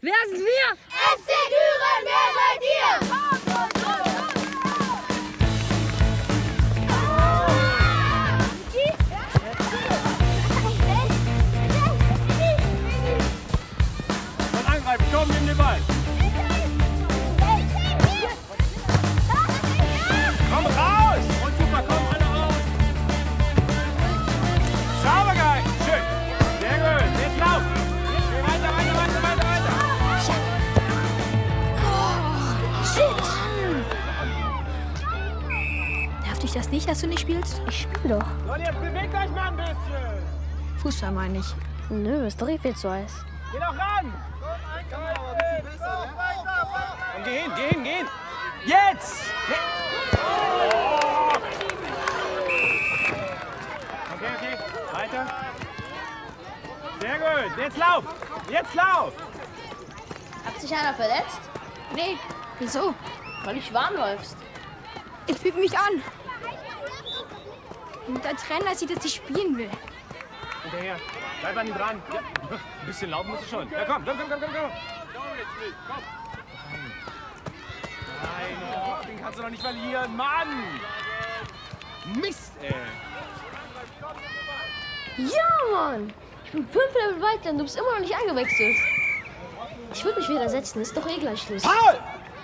Wer sind wir? FC Düren, wer seid ihr? Komm, angreifen, komm, nimm den Ball. Komm raus! Und super, komm, alle raus! Sauber gehalten, schön. Sehr gut, jetzt lauf! Geh weiter, weiter, weiter, weiter, weiter! Nervt dich das nicht, dass du nicht spielst? Ich spiele doch. So, jetzt bewegt euch mal ein bisschen! Fußball meine ich. Nö, ist doch eh viel zu heiß. Geh doch ran! Komm, geh hin, geh hin, geh hin! Jetzt! Oh. Okay, okay, weiter. Sehr gut, jetzt lauf! Jetzt lauf! Hat sich einer verletzt? Nee, wieso? Weil du warm läufst. Ich füge mich an. Und der Trainer sieht, dass ich spielen will. Hinterher, bleib an ihm dran. Ja. Ein bisschen laufen musst du schon. Ja, komm, komm, komm, komm, komm, komm. Nein, oh, den kannst du doch nicht verlieren, Mann! Mist, ey! Ja, Mann! Ich bin 5 Level weiter und du bist immer noch nicht eingewechselt. Ich würde mich wieder setzen, ist doch eh gleich Schluss. Paul!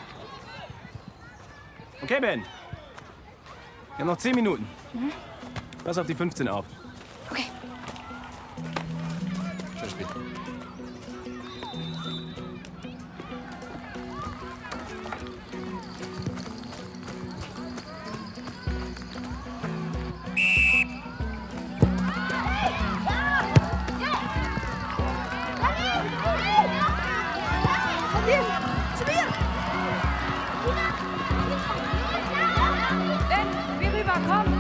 Okay, Ben. Wir haben noch 10 Minuten. Pass auf die 15 auf. Okay. Schön Spiel. Zu mir! Ben, wir rüber, komm!